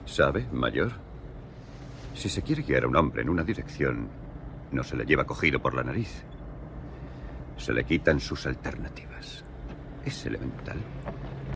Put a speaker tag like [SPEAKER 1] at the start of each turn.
[SPEAKER 1] ¿Sabe, mayor? Si se quiere guiar a un hombre en una dirección, no se le lleva cogido por la nariz. Se le quitan sus alternativas. Es elemental.